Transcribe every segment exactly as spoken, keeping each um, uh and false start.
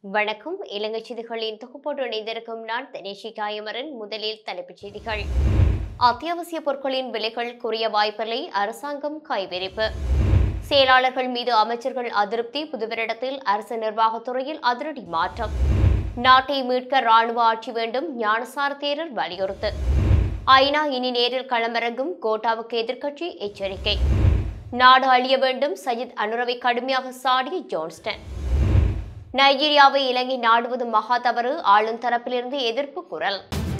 வணக்கம். இலங்கை செய்திகளின் தொகுப்போடு இணைந்திருக்கும் நான் தனேஷிகாயமரன். முதலில் தலைப்புச் செய்திகள். அத்தியாவசிய பொருட்களின் விலைகள் குறைய வாய்ப்பில்லை, அரசாங்கம் கைவிரிப்பு. செயலாளர்கள் மீது அமைச்சர்கள் அதிருப்தி, புதுவரிடத்தில் அரசு நிர்வாகத்துறையில் அதிரடி மாற்றம். நாட்டை மீட்க ராணுவ ஆட்சி வேண்டும், ஞானசார தேரர் வலியுறுத்து. ஐநா இனி நேரில் களமிறங்கும், கோட்டாவுக்கு எதிர்க்கட்சி எச்சரிக்கை. நாடு அழிய வேண்டும், சஜித் அனுரவை கடுமையாக சாடிய ஜான்ஸ்டன். நைஜீரியாவை இலங்கை நாடுவது மகா தவறு, ஆளும் தரப்பிலிருந்து எதிர்ப்பு குரல்.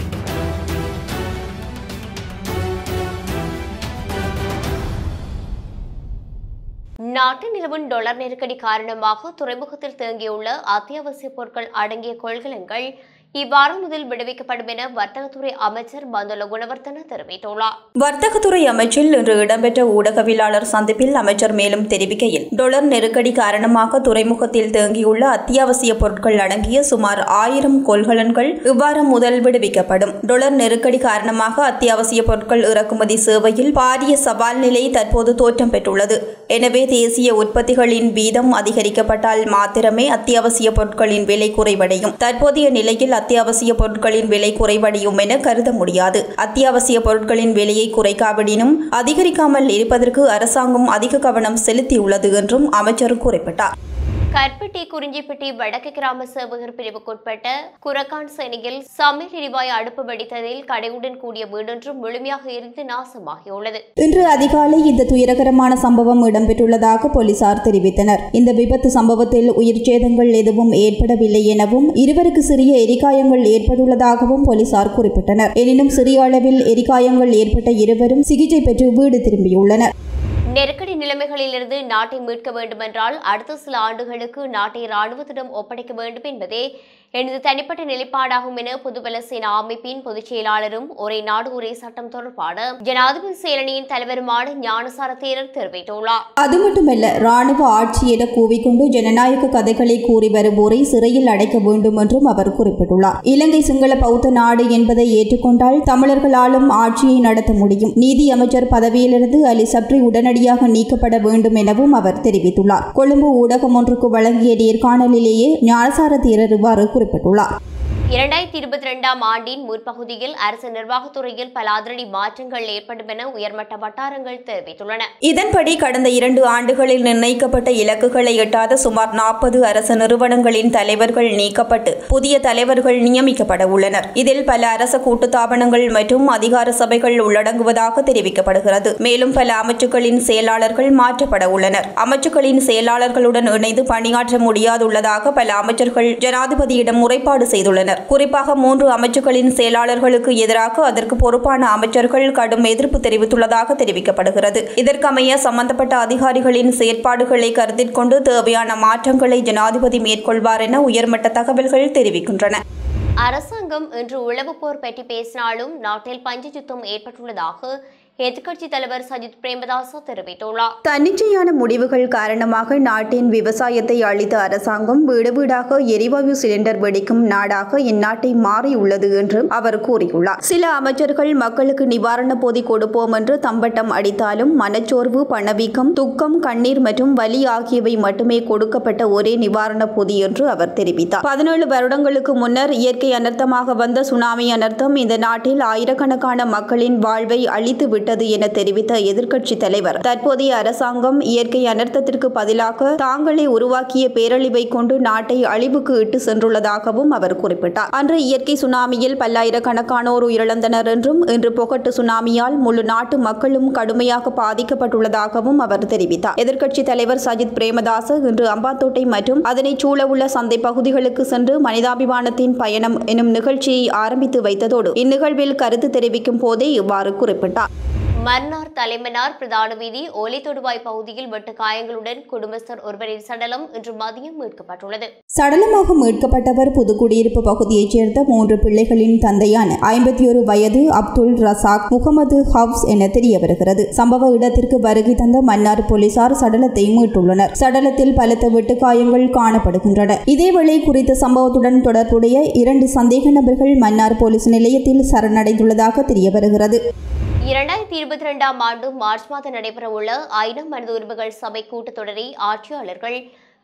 நாட்டில் நிலவும் டாலர் நெருக்கடி காரணமாக துறைமுகத்தில் தேங்கியுள்ள அத்தியாவசிய பொருட்கள் அடங்கிய கொள்கலன்கள் இவ்வாரம் முதல் விடுவிக்கப்படும் என வர்த்தகத்துறை அமைச்சர் பந்துல குணவர்தன தெரிவித்துள்ளார். வர்த்தகத்துறை அமைச்சில் இன்று இடம்பெற்ற ஊடகவியலாளர் சந்திப்பில் அமைச்சர் மேலும் தெரிவிக்கையில், டாலர் நெருக்கடி காரணமாக துறைமுகத்தில் தேங்கியுள்ள அத்தியாவசிய பொருட்கள் அடங்கிய சுமார் ஆயிரம் கொள்கலன்கள் இவ்வாரம் முதல் விடுவிக்கப்படும். டாலர் நெருக்கடி காரணமாக அத்தியாவசிய பொருட்கள் இறக்குமதி சேவையில் பாரிய சவால் நிலை தற்போது தோற்றம் பெற்றுள்ளது. எனவே தேசிய உற்பத்திகளின் வீதம் அதிகரிக்கப்பட்டால் மாத்திரமே அத்தியாவசிய பொருட்களின் விலை குறைவடையும். தற்போதைய நிலையில் அத்தியாவசிய பொருட்களின் விலை குறைவடையும் என கருத முடியாது. அத்தியாவசிய பொருட்களின் விலையை குறைக்காவிடினும் அதிகரிக்காமல் இருப்பதற்கு அரசாங்கம் அதிக கவனம் செலுத்தியுள்ளது என்றும் அமைச்சர் குறிப்பிட்டார். கற்பட்டி குறிஞ்சிப்பட்டி வடக்கு கிராம சேவகர் பிரிவுக்குட்பட்ட குரக்கான் சேனையில் சமையல் எரிவாயு அடுப்பு வெடித்ததில் கடையுடன் கூடிய வீடொன்று முழுமையாக எரிந்து நாசமாகியுள்ளது. இன்று அதிகாலை இந்த துயரகரமான சம்பவம் இடம்பெற்றுள்ளதாக போலீசார் தெரிவித்தனர். இந்த விபத்து சம்பவத்தில் உயிர் சேதங்கள் எதுவும் ஏற்படவில்லை எனவும் இருவருக்கு சிறிய எரிகாயங்கள் ஏற்பட்டுள்ளதாகவும் போலீசார் குறிப்பிட்டனர். எனினும் சிறிய அளவில் எரிகாயங்கள் ஏற்பட்ட இருவரும் சிகிச்சை பெற்று வீடு திரும்பியுள்ளனர். நெருக்கடி நிலைமைகளிலிருந்து நாட்டை மீட்க வேண்டுமென்றால் அடுத்த சில ஆண்டுகளுக்கு நாட்டை ராணுவத்திடம் ஒப்படைக்க வேண்டும் என்பதே எனது தனிப்பட்ட நிலைப்பாடாகும் என பொதுபல சேனா அமைப்பின் பொதுச் செயலாளரும் ஒரே நாடு ஒரே சட்டம் தொடர்பான ஜனாதிபதி செயலணியின் தலைவருமான ஞானசார தேரர் தெரிவித்துள்ளார். அது மட்டுமல்ல, ராணுவ ஆட்சி என கூவிக்கொண்டு ஜனநாயக கதைகளை கூறி வருவோரை சிறையில் அடைக்க வேண்டும் என்றும் அவர் குறிப்பிட்டுள்ளார். இலங்கை சிங்கள பௌத்த நாடு என்பதை ஏற்றுக்கொண்டால் தமிழர்களாலும் ஆட்சியை நடத்த முடியும். நீதி அமைச்சர் பதவியிலிருந்து அலி சப்ரி உடனடியாக நீக்கப்பட வேண்டும் எனவும் அவர் தெரிவித்துள்ளார். கொழும்பு ஊடகம் ஒன்றுக்கு வழங்கிய நேர்காணலிலேயே ஞானசார தேரர் இவ்வாறு குறிப்பிட்டுள்ளார். இரண்டாயிரத்தி இருபத்தி இரண்டாம் ஆண்டின் முற்பகுதியில் அரசு நிர்வாகத்துறையில் பல அதிரடி மாற்றங்கள் ஏற்படும் என உயர்மட்ட வட்டாரங்கள் தெரிவித்துள்ளன. இதன்படி கடந்த இரண்டு ஆண்டுகளில் நிர்ணயிக்கப்பட்ட இலக்குகளை எட்டாத சுமார் நாற்பது அரசு நிறுவனங்களின் தலைவர்கள் நீக்கப்பட்டு புதிய தலைவர்கள் நியமிக்கப்பட உள்ளனர். இதில் பல அரச கூட்டுத்தாபனங்கள் மற்றும் அதிகார சபைகள் உள்ளடங்குவதாக தெரிவிக்கப்படுகிறது. மேலும் பல அமைச்சுக்களின் செயலாளர்கள் மாற்றப்பட உள்ளனர். அமைச்சுக்களின் செயலாளர்களுடன் இணைந்து பணியாற்ற முடியாதுள்ளதாக பல அமைச்சர்கள் ஜனாதிபதியிடம் முறைப்பாடு செய்துள்ளனர். குறிப்பாக மூன்று அமைச்சுக்களின் செயலாளர்களுக்கு எதிராக அதற்கு பொறுப்பான அமைச்சர்கள் கடும் எதிர்ப்பு தெரிவித்துள்ளதாக தெரிவிக்கப்படுகிறது. இதற்கமைய சம்பந்தப்பட்ட அதிகாரிகளின் செயற்பாடுகளை கருத்தில் கொண்டு தேவையான மாற்றங்களை ஜனாதிபதி மேற்கொள்வார் என உயர்மட்ட தகவல்கள் தெரிவிக்கின்றன. அரசாங்கம் இன்று உளவு போர் பற்றி பேசினாலும் நாட்டில் பஞ்ச யுத்தம் ஏற்பட்டுள்ளதாக எதிர்க்கட்சி தலைவர் சஜித் பிரேமதாச தெரிவித்துள்ளார். தன்னிச்சையான முடிவுகள் காரணமாக நாட்டின் விவசாயத்தை அளித்த அரசாங்கம் வீடு வீடாக எரிவாயு சிலிண்டர் வெடிக்கும் நாடாக இந்நாட்டை மாறியுள்ளது என்று அவர் கூறியுள்ளார். சில அமைச்சர்கள் மக்களுக்கு நிவாரண பொதி கொடுப்போம் என்று தம்பட்டம் அடித்தாலும் மனச்சோர்வு, பணவீக்கம், துக்கம், கண்ணீர் மற்றும் வலி ஆகியவை மட்டுமே கொடுக்கப்பட்ட ஒரே நிவாரண பொதி என்று அவர் தெரிவித்தார். பதினேழு வருடங்களுக்கு முன்னர் இயற்கை அனர்த்தமாக வந்த சுனாமி அனர்த்தம் இந்த நாட்டில் ஆயிரக்கணக்கான மக்களின் வாழ்வை அழித்து என தெரிவித்த எதிர்க்கட்சி தலைவர், தற்போதைய அரசாங்கம் இயற்கை அனர்த்தத்திற்கு பதிலாக தாங்களே உருவாக்கிய பேரழிவை கொண்டு நாட்டை அழிவுக்கு இட்டு சென்றுள்ளதாகவும் அவர் குறிப்பிட்டார். அன்று இயற்கை சுனாமியில் பல்லாயிரக்கணக்கானோர் உயிரிழந்தனர் என்றும் இன்று பொகட்டு சுனாமியால் முழு நாட்டு மக்களும் கடுமையாக பாதிக்கப்பட்டுள்ளதாகவும் அவர் தெரிவித்தார். எதிர்க்கட்சி தலைவர் சஜித் பிரேமதாச இன்று அம்பாத்தோட்டை மற்றும் அதனை சூழவுள்ள சந்தை பகுதிகளுக்கு சென்று மனிதாபிமானத்தின் பயணம் எனும் நிகழ்ச்சியை ஆரம்பித்து வைத்ததோடு இந்நிகழ்வில் கருத்து தெரிவிக்கும் போதே இவ்வாறு குறிப்பிட்டார். மன்னார் தலைமன்னார் பிரதான வீதி ஓலை தொடுவாய் பகுதியில் வெட்டு காயங்களுடன் குடும்பஸ்தர் ஒருவரின் சடலம் இன்று மதியம் மீட்கப்பட்டுள்ளது. சடலமாக மீட்கப்பட்டவர் புதுக்குடியிருப்பு பகுதியைச் சேர்ந்த மூன்று பிள்ளைகளின் தந்தையான ஐம்பத்தி ஒரு வயது அப்துல் ரசாக் முகமது ஹப்ஸ் என தெரிய வருகிறது. சம்பவ இடத்திற்கு வருகை தந்த மன்னார் போலீசார் சடலத்தை மீட்டுள்ளனர். சடலத்தில் பலத்த வெட்டு காயங்கள் காணப்படுகின்றன. இதேவேளை குறித்த சம்பவத்துடன் தொடர்புடைய இரண்டு சந்தேக நபர்கள் மன்னார் போலீஸ் நிலையத்தில் சரணடைந்துள்ளதாக தெரிய வருகிறது. இரண்டாயிரத்தி இருபத்தி இரண்டாம் ஆண்டு மார்ச் மாதம் நடைபெறவுள்ள ஐநா மனித உரிமைகள் சபை கூட்டத்தொடரை ஆட்சியாளர்கள்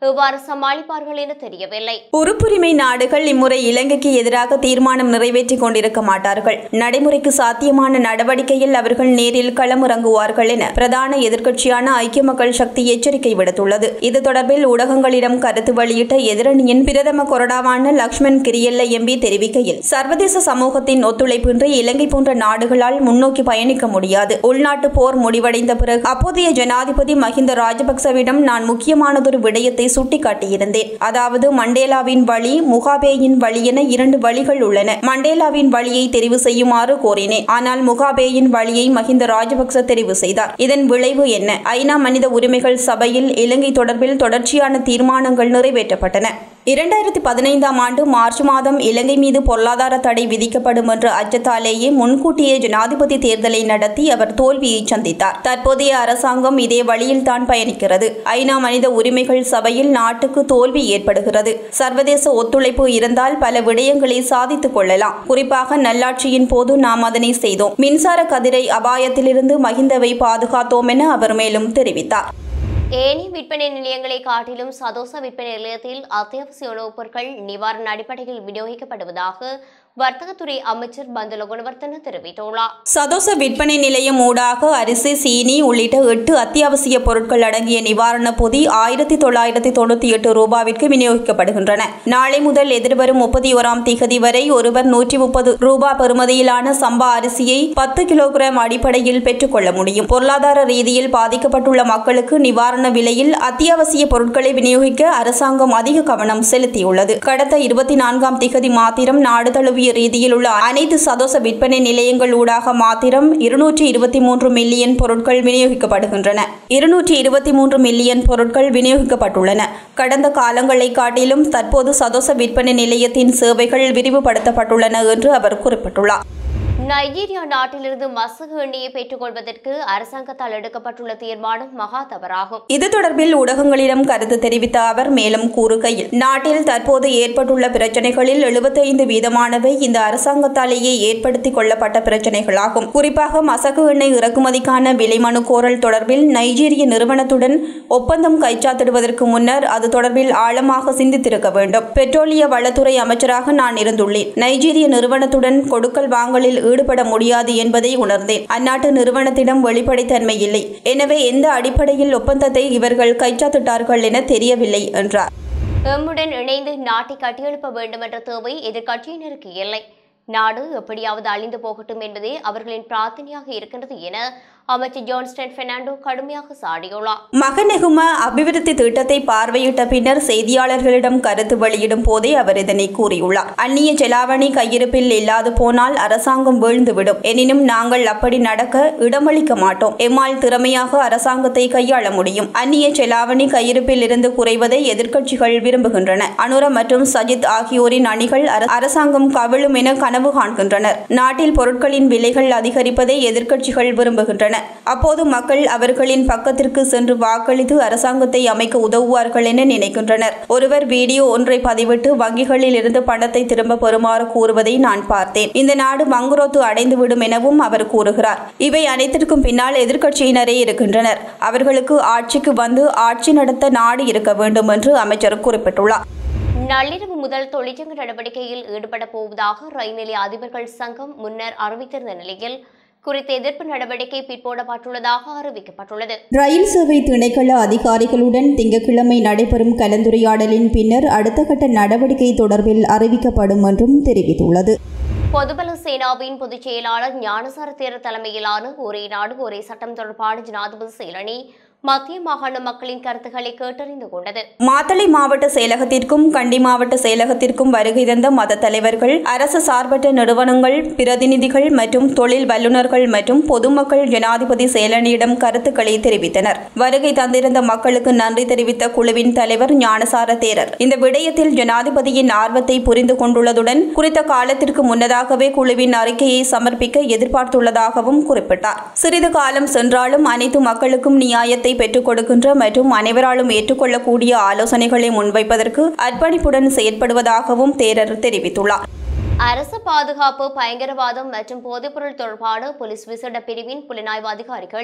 எவ்வாறு சமாளிப்பார்கள் என தெரியவில்லை. உறுப்புரிமை நாடுகள் இம்முறை இலங்கைக்கு எதிராக தீர்மானம் நிறைவேற்றிக் கொண்டிருக்க மாட்டார்கள். நடைமுறைக்கு சாத்தியமான நடவடிக்கையில் அவர்கள் நேரில் களமிறங்குவார்கள் என பிரதான எதிர்க்கட்சியான ஐக்கிய மக்கள் சக்தி எச்சரிக்கை விடுத்துள்ளது. இது தொடர்பில் ஊடகங்களிடம் கருத்து வெளியிட்ட எதிரணியின் பிரதம கொறடாவான லக்ஷ்மன் கிரியல்ல எம்பி தெரிவிக்கையில், சர்வதேச சமூகத்தின் ஒத்துழைப்பின்றி இலங்கை போன்ற நாடுகளால் முன்னோக்கி பயணிக்க முடியாது. உள்நாட்டு போர் முடிவடைந்த பிறகு அப்போதைய ஜனாதிபதி மஹிந்த ராஜபக்சவிடம் நான் முக்கியமானதொரு விடயத்தை சுட்டிக்காட்டியிருந்தேன். அதாவது மண்டேலாவின் வழி, முகாபேயின் வழி என இரண்டு வழிகள் உள்ளன. மண்டேலாவின் வழியை தெரிவு செய்யுமாறு கோரினேன். ஆனால் முகாபேயின் வழியை மஹிந்த ராஜபக்ச தெரிவு செய்தார். இதன் விளைவு என்ன? ஐநா மனித உரிமைகள் சபையில் இலங்கை தொடர்பில் தொடர்ச்சியான தீர்மானங்கள் நிறைவேற்றப்பட்டன. இரண்டாயிரத்தி பதினைந்தாம் ஆண்டு மார்ச் மாதம் இலங்கை மீது பொருளாதார தடை விதிக்கப்படும் என்ற அச்சத்தாலேயே முன்கூட்டியே ஜனாதிபதி தேர்தலை நடத்தி அவர் தோல்வியை சந்தித்தார். தற்போதைய அரசாங்கம் இதே வழியில் தான் பயணிக்கிறது. ஐநா மனித உரிமைகள் சபையில் நாட்டுக்கு தோல்வி ஏற்படுகிறது. சர்வதேச ஒத்துழைப்பு இருந்தால் பல விடயங்களை சாதித்துக் கொள்ளலாம். குறிப்பாக நல்லாட்சியின் போது நாம் அதனை செய்தோம். மின்சார கதிரை அபாயத்திலிருந்து மஹிந்தவை பாதுகாத்தோம் என அவர் மேலும் தெரிவித்தார். ஏனைய விற்பனை நிலையங்களை காட்டிலும் சதோச விற்பனை நிலையத்தில் அத்தியாவசிய உணவுப் பொருட்கள் நிவாரண அடிப்படையில் விநியோகிக்கப்படுவதாக வர்த்தகத்துறை அமைச்சர் பந்துல குணவர்த்தன தெரிவித்துள்ளார். சதோச விற்பனை நிலையம் ஊடாக அரிசி, சீனி உள்ளிட்ட எட்டு அத்தியாவசிய பொருட்கள் அடங்கிய நிவாரண பொதி ஆயிரத்தி தொள்ளாயிரத்தி தொண்ணூத்தி எட்டு ரூபாவிற்கு விநியோகிக்கப்படுகின்றன. நாளை முதல் எதிர்வரும் முப்பத்தி ஓராம் திகதி வரை ஒருவர் நூற்றி முப்பது ரூபாய் பெறுமதியிலான சம்பா அரிசியை பத்து கிலோகிராம் அடிப்படையில் பெற்றுக் கொள்ள முடியும். பொருளாதார ரீதியில் பாதிக்கப்பட்டுள்ள மக்களுக்கு நிவாரண விலையில் அத்தியாவசிய பொருட்களை விநியோகிக்க அரசாங்கம் அதிக கவனம் செலுத்தியுள்ளது. கடந்த இருபத்தி நான்காம் திகதி மாத்திரம் நாடு தழுவிய ரீதியில் உள்ள அனைத்து சதோச விற்பனை நிலையங்கள் ஊடாக மாத்திரம் இருநூற்றி இருபத்தி மூன்று மில்லியன் பொருட்கள் விநியோகிக்கப்படுகின்றன. இருநூற்றி இருபத்தி மூன்று மில்லியன் பொருட்கள் விநியோகிக்கப்பட்டுள்ளன. கடந்த காலங்களை காட்டிலும் தற்போது சதோச விற்பனை நிலையத்தின் சேவைகள் விரிவுபடுத்தப்பட்டுள்ளன என்று அவர் குறிப்பிட்டுள்ளார். நைஜீரியா நாட்டிலிருந்து மசகு எண்ணெயை பெற்றுக் கொள்வதற்கு அரசாங்கத்தால் எடுக்கப்பட்டுள்ள தீர்மானம் மகா தவறாகும். இது தொடர்பில் ஊடகங்களிடம் கருத்து தெரிவித்த அவர் மேலும் கூறுகையில், நாட்டில் தற்போது ஏற்பட்டுள்ள பிரச்சினைகளில் எழுபத்தைந்து வீதமானவை இந்த அரசாங்கத்தாலேயே ஏற்படுத்திக் கொள்ளப்பட்ட பிரச்சினைகளாகும். குறிப்பாக மசகு எண்ணெய் இறக்குமதிக்கான விலை மனு கோரல் தொடர்பில் நைஜீரிய நிறுவனத்துடன் ஒப்பந்தம் கைச்சாத்திடுவதற்கு முன்னர் அது தொடர்பில் ஆழமாக சிந்தித்திருக்க வேண்டும். பெட்ரோலிய வளத்துறை அமைச்சராக நான் இருந்துள்ளேன். நைஜீரிய நிறுவனத்துடன் கொடுக்கல் வாங்கலில் ஈடுபட முடியாது என்பதை உணர்ந்தேன். அந்நாட்டு நிறுவனத்திடம் வெளிப்படைத்தன்மை இல்லை. எனவே எந்த அடிப்படையில் ஒப்பந்தத்தை இவர்கள் கைச்சாத்திட்டார்கள் என தெரியவில்லை என்றார். எம்முடன் இணைந்து நாட்டை கட்டியெழுப்ப வேண்டும் என்ற தேவை எதிர்க்கட்சியினருக்கு இல்லை. நாடு எப்படியாவது அழிந்து போகட்டும் என்பதே அவர்களின் பிரார்த்தனையாக இருக்கின்றது என அமைச்சர் ஜான்ஸ்டன் பெர்னாண்டோ கடுமையாக சாடியுள்ளார். மகநெகும அபிவிருத்தி திட்டத்தை பார்வையிட்ட பின்னர் செய்தியாளர்களிடம் கருத்து வெளியிடும் போதே அவர் இதனை கூறியுள்ளார். அந்நிய செலாவணி கையிருப்பில் இல்லாது போனால் அரசாங்கம் வீழ்ந்துவிடும். எனினும் நாங்கள் அப்படி நடக்க இடமளிக்க மாட்டோம். எம்மால் திறமையாக அரசாங்கத்தை கையாள முடியும். அந்நிய செலாவணி கையிருப்பில் இருந்து குறைவதை எதிர்க்கட்சிகள் விரும்புகின்றன. அனுரா மற்றும் சஜித் ஆகியோரின் அணிகள் அரசாங்கம் கவிழும் என கனவு காண்கின்றனர். நாட்டில் பொருட்களின் விலைகள் அதிகரிப்பதை எதிர்க்கட்சிகள் விரும்புகின்றன. அப்போது மக்கள் அவர்களின் பக்கத்திற்கு சென்று வாக்களித்து அரசாங்கத்தை அமைக்க உதவுவார்கள் என நினைக்கின்றனர். ஒருவர் வீடியோ ஒன்றை பதிவிட்டு வங்கிகளில் இருந்து பணத்தை திரும்ப பெறுமாறு கூறுவதை நான் பார்த்தேன். இந்த நாடு மங்குரோத்து அடைந்துவிடும் எனவும் அவர் கூறுகிறார். இவை அனைத்திற்கும் பின்னால் எதிர்க்கட்சியினரே இருக்கின்றனர். அவர்களுக்கு ஆட்சிக்கு வந்து ஆட்சி நடத்த நாடு இருக்க வேண்டும் என்று அமைச்சர் குறிப்பிட்டுள்ளார். நள்ளிரவு முதல் தொழிற்சங்க நடவடிக்கையில் ஈடுபட போவதாக ரயில் நிலைய அதிபர்கள் சங்கம் முன்னர் அறிவித்திருந்த நிலையில் குறித்த எதிர்ப்பு நடவடிக்கை பிற்போடப்பட்டுள்ளதாக அறிவிக்கப்பட்டுள்ளது. ரயில் சேவை திணைக்கள அதிகாரிகளுடன் திங்கட்கிழமை நடைபெறும் கலந்துரையாடலின் பின்னர் அடுத்த கட்ட நடவடிக்கை தொடர்பில் அறிவிக்கப்படும் என்றும் தெரிவித்துள்ளது. பொதுபல சேனாவின் பொதுச் செயலாளர் ஞானசார தேர தலைமையிலான ஒரே நாடு ஒரே சட்டம் தொடர்பான ஜனாதிபதி செயலணி மத்திய மாகாண மக்களின் கருத்துக்களை கேட்டறிந்து கொண்டது. மாத்தளை மாவட்ட செயலகத்திற்கும் கண்டி மாவட்ட செயலகத்திற்கும் வருகை தந்த மத தலைவர்கள், அரசு சார்பற்ற நிறுவனங்கள், பிரதிநிதிகள் மற்றும் தொழில் வல்லுநர்கள் மற்றும் பொதுமக்கள் ஜனாதிபதி செயலணியிடம் கருத்துக்களை தெரிவித்தனர். வருகை தந்திருந்த மக்களுக்கு நன்றி தெரிவித்த குழுவின் தலைவர் ஞானசார தேரர் இந்த விடயத்தில் ஜனாதிபதியின் ஆர்வத்தை புரிந்து கொண்டுள்ளதுடன் குறித்த காலத்திற்கு முன்னதாகவே குழுவின் அறிக்கையை சமர்ப்பிக்க எதிர்பார்த்துள்ளதாகவும் குறிப்பிட்டார். சிறிது காலம் சென்றாலும் அனைத்து மக்களுக்கும் நியாயத்தை பெற்றுக் கொடுக்கின்ற மற்றும் அனைவராலும் ஏற்றுக்கொள்ளக்கூடிய ஆலோசனைகளை முன்வைப்பதற்கு அர்ப்பணிப்புடன் செயற்படுவதாகவும் தேரர் தெரிவித்துள்ளார். அரசு பாதுகாப்பு, பயங்கரவாதம் மற்றும் போதைப்பொருள் தொடர்பான போலீஸ் விசேட பிரிவின் புலனாய்வு அதிகாரிகள்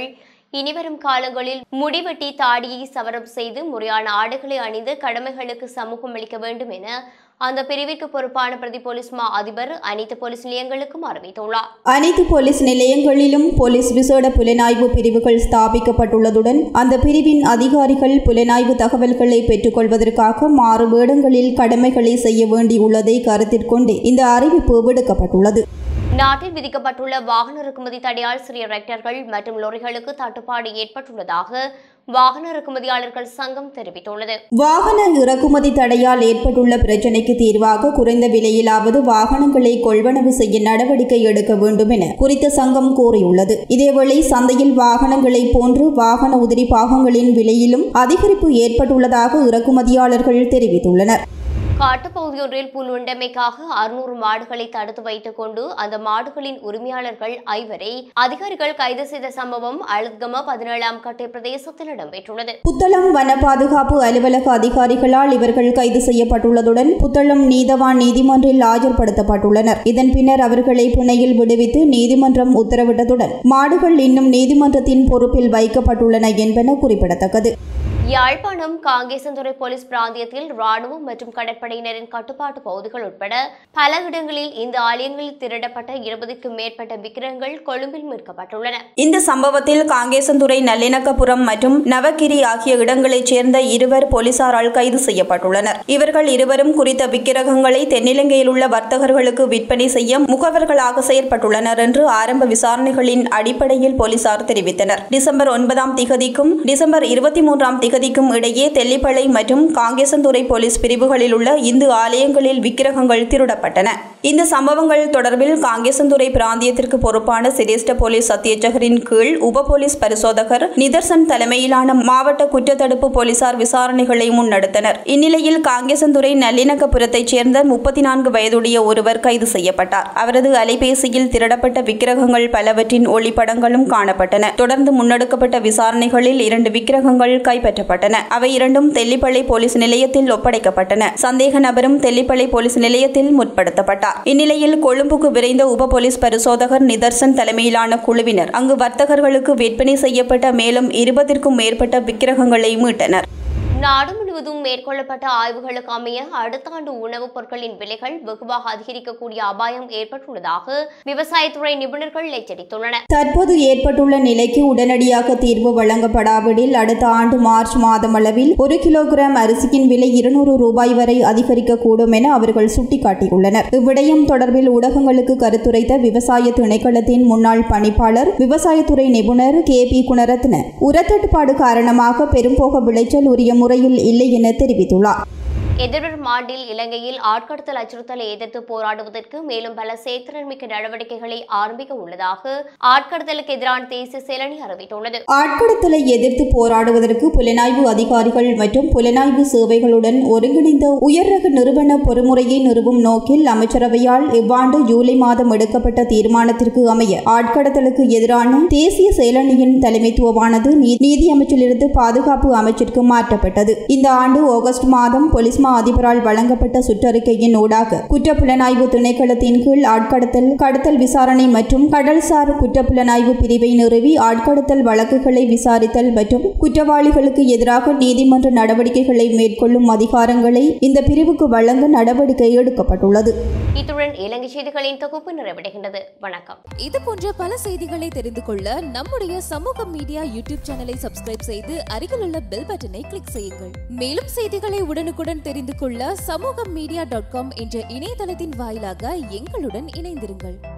இனிவரும் காலங்களில் முடிவெட்டி தாடியை சவரம் செய்து முறையான ஆடைகளை அணிந்து கடமைகளுக்கு சமூகம் அளிக்க வேண்டும் என அந்த பிரிவிற்கு பொறுப்பான பிரதி போலீஸ் மா அதிபர் அனைத்து போலீஸ் நிலையங்களுக்கும் அறிவித்துள்ளார். அனைத்து போலீஸ் நிலையங்களிலும் போலீஸ் விசேட புலனாய்வு பிரிவுகள் ஸ்தாபிக்கப்பட்டுள்ளதுடன் அந்த பிரிவின் அதிகாரிகள் புலனாய்வு தகவல்களை பெற்றுக்கொள்வதற்காக மாறு வேடங்களில் கடமைகளை செய்ய வேண்டியுள்ளதை கருத்திற்கொண்டு இந்த அறிவிப்பு விடுக்கப்பட்டுள்ளது. நாட்டில் விதிக்கப்பட்டுள்ள வாகன இறக்குமதி தடையால் சிறிய டிராக்டர்கள் மற்றும் லோரிகளுக்கு தட்டுப்பாடு ஏற்பட்டுள்ளதாக வாகன இறக்குமதியாளர்கள் சங்கம் தெரிவித்துள்ளது. வாகன இறக்குமதி தடையால் ஏற்பட்டுள்ள பிரச்சினைக்கு தீர்வாக குறைந்த விலையிலாவது வாகனங்களை கொள்வனவு செய்ய நடவடிக்கை எடுக்க வேண்டும் என குறித்த சங்கம் கூறியுள்ளது. இதேவேளை சந்தையில் வாகனங்களை போன்று வாகன உதிரி பாகங்களின் விலையிலும் அதிகரிப்பு ஏற்பட்டுள்ளதாக இறக்குமதியாளர்கள் தெரிவித்துள்ளனர். காட்டுப்பகுதியொன்றில் புல் உண்டமைக்காக அறுநூறு மாடுகளை தடுத்து வைத்துக் கொண்டு அந்த மாடுகளின் உரிமையாளர்கள் ஐவரை அதிகாரிகள் கைது செய்த சம்பவம் அழுத்கம பதினேழாம் கட்டை பிரதேசத்தில் இடம்பெற்றுள்ளது. புத்தளம் வன பாதுகாப்பு அலுவலக அதிகாரிகளால் இவர்கள் கைது செய்யப்பட்டுள்ளதுடன் புத்தளம் நீதவான் நீதிமன்றில் ஆஜர்படுத்தப்பட்டுள்ளனர். இதன் பின்னர் அவர்களை பிணையில் விடுவித்து நீதிமன்றம் உத்தரவிட்டதுடன் மாடுகள் இன்னும் நீதிமன்றத்தின் பொறுப்பில் வைக்கப்பட்டுள்ளன என்பன குறிப்பிடத்தக்கது. யாழ்ப்பாணம் காங்கேசன்துறை போலீஸ் பிராந்தியத்தில் ராணுவம் மற்றும் கடற்படையினரின் கட்டுப்பாட்டு பகுதிகள் உட்பட பல இடங்களில் இந்த ஆலயங்களில் திருடப்பட்ட இருபதுக்கும் மேற்பட்ட விக்கிரகங்கள் கொழும்பில் மீட்கப்பட்டுள்ளன. இந்த சம்பவத்தில் காங்கேசன்துறை நல்லிணக்கபுரம் மற்றும் நவகிரி ஆகிய இடங்களைச் சேர்ந்த இருவர் போலீசாரால் கைது செய்யப்பட்டுள்ளனர். இவர்கள் இருவரும் குறித்த விக்கிரகங்களை தென்னிலங்கையில் உள்ள வர்த்தகர்களுக்கு விற்பனை செய்ய முகவர்களாக செயற்பட்டுள்ளனர் என்று ஆரம்ப விசாரணைகளின் அடிப்படையில் போலீசார் தெரிவித்தனர். டிசம்பர் ஒன்பதாம் திகதிக்கும் டிசம்பர் இருபத்தி மூன்றாம் திகதி இடையே தெல்லிப்பளை மற்றும் காங்கேசன்துறை போலீஸ் பிரிவுகளில் உள்ள இந்து ஆலயங்களில் விக்கிரகங்கள் திருடப்பட்டன. இந்த சம்பவங்கள் தொடர்பில் காங்கேசன்துறை பிராந்தியத்திற்கு பொறுப்பான சிரேஷ்ட போலீஸ் அத்தியட்சகரின் கீழ் உப போலீஸ் பரிசோதகர் நிதர்சன் தலைமையிலான மாவட்ட குற்றத்தடுப்பு போலீசார் விசாரணைகளை முன்னெடுத்தனர். இந்நிலையில் காங்கேசன்துறை நல்லிணக்கபுரத்தைச் சேர்ந்த முப்பத்தி நான்கு வயதுடைய ஒருவர் கைது செய்யப்பட்டார். அவரது அலைபேசியில் திருடப்பட்ட விக்கிரகங்கள் பலவற்றின் ஒளிப்படங்களும் காணப்பட்டன. தொடர்ந்து முன்னெடுக்கப்பட்ட விசாரணைகளில் இரண்டு விக்கிரகங்கள் கைப்பற்றப்பட்டன. அவை இரண்டும் தெல்லிப்பளை போலீஸ் நிலையத்தில் ஒப்படைக்கப்பட்டன. சந்தேக நபரும் தெல்லிப்பளை போலீஸ் நிலையத்தில் முற்படுத்தப்பட்டார். இந்நிலையில் கொழும்புக்கு விரைந்த உப போலீஸ் பரிசோதகர் நிதர்சன் தலைமையிலான குழுவினர் அங்கு வர்த்தகர்களுக்கு விற்பனை செய்யப்பட்ட மேலும் இருபதிற்கும் மேற்பட்ட விக்கிரகங்களை மீட்டனர். நாடு முழுவதும் மேற்கொள்ளப்பட்ட ஆய்வுகளுக்கு அமைய அடுத்த ஆண்டு உணவுப் பொருட்களின் விலைகள் வெகுவாக அதிகரிக்கக்கூடிய அபாயம் ஏற்பட்டுள்ளதாக விவசாயத்துறை நிபுணர்கள் எச்சரித்துள்ளனர். தற்போது ஏற்பட்டுள்ள நிலைக்கு உடனடியாக தீர்வு வழங்கப்படாவிடில் அடுத்த ஆண்டு மார்ச் மாதம் அளவில் ஒரு கிலோகிராம் அரிசியின் விலை இருநூறு ரூபாய் வரை அதிகரிக்கக்கூடும் என அவர்கள் சுட்டிக்காட்டியுள்ளனர். இவ்விடயம் தொடர்பில் ஊடகங்களுக்கு கருத்துரைத்த விவசாய திணைக்களத்தின் முன்னாள் பணிப்பாளர் விவசாயத்துறை நிபுணர் கே பி குணரத்ன உரத்தட்டுப்பாடு காரணமாக பெரும்போக விளைச்சல் உரிய முறையில் இல்லை என தெரிவித்துள்ளார். எதிர்வரும் ஆண்டில் இலங்கையில் ஆட்கடத்தல் அச்சுறுத்தலை எதிர்த்து போராடுவதற்கு மேலும் பல செயற்திறன்மிக்க நடவடிக்கைகளை ஆரம்பிக்க உள்ளதாக ஆட்கடத்தலுக்கு எதிரான தேசிய செயலணி அறிவித்துள்ளது. ஆட்கடத்தலை எதிர்த்து போராடுவதற்கு புலனாய்வு அதிகாரிகள் மற்றும் புலனாய்வு சேவைகளுடன் ஒருங்கிணைந்த உயர்ரக நிறுவன பொறுமுறையை நிறுவும் நோக்கில் அமைச்சரவையால் இவ்வாண்டு ஜூலை மாதம் எடுக்கப்பட்ட தீர்மானத்திற்கு அமைய ஆட்கடத்தலுக்கு எதிரான தேசிய செயலணியின் தலைமைத்துவமானது நீதி அமைச்சிலிருந்து பாதுகாப்பு அமைச்சிற்கு மாற்றப்பட்டது. இந்த ஆண்டு ஆகஸ்ட் மாதம் போலீஸ் அதிபரால் வழங்கப்பட்ட சுற்றறிக்கையின் ஊடாக குற்றப்புலனாய்வு திணைக்களத்தின் கீழ் ஆட்கடத்தல் கடத்தல் விசாரணை மற்றும் கடல்சார் குற்றப்புலனாய்வு பிரிவை நிறுவி ஆட்கடத்தல் வழக்குகளை விசாரித்தல் மற்றும் குற்றவாளிகளுக்கு எதிராக நீதிமன்ற நடவடிக்கைகளை மேற்கொள்ளும் அதிகாரங்களை இந்த பிரிவுக்கு வழங்க நடவடிக்கை எடுக்கப்பட்டுள்ளது. இத்துடன் இலங்கை செய்திகளின் தொகுப்பு நிறைவடைகின்றது. வணக்கம். இது போன்ற பல செய்திகளை தெரிந்து கொள்ள நம்முடைய சமூக மீடியா யூடியூப் சேனலை சப்ஸ்கிரைப் செய்து அருகில் உள்ள பெல் பட்டனை கிளிக் செய்யுங்கள். மேலும் செய்திகளை உடனுக்குடன் தெரிந்து கொள்ள சமூக மீடியா டாட் காம் என்ற இணையதளத்தின் வாயிலாக எங்களுடன் இணைந்திருங்கள்.